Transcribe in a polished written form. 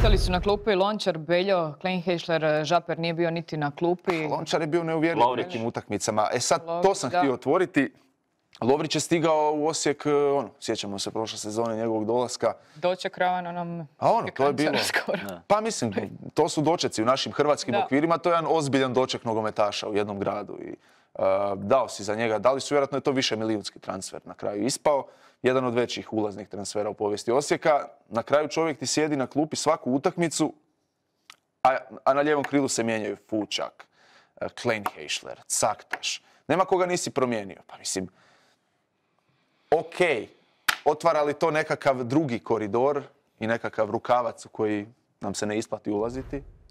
Ostali su na klupi Lončar, Beljo, Kleinheischler, Žaper nije bio niti na klupi. Lončar je bio neuvjerljiv u nekim utakmicama. Sad, to sam htio otvoriti. Lovrić je stigao u Osijek, sjećamo se prošle sezone njegovog dolaska. Doček ravan onom... To je bilo. Pa mislim, to su dočeci u našim hrvatskim okvirima. To je jedan ozbiljan doček nogometaša u jednom gradu. I dao si za njega. Dali su, vjerojatno je to više milijunski transfer na kraju ispao. Jedan od većih ulaznih transfera u povijesti Osijeka. Na kraju čovjek ti sjedi na klupi svaku utakmicu, a na lijevom krilu se mijenjaju Fučak, Kleinheischler, Caktaš. Nema koga nisi promijenio. Pa mislim, ok, otvara li to nekakav drugi koridor i nekakav rukavac u koji nam se ne isplati ulaziti?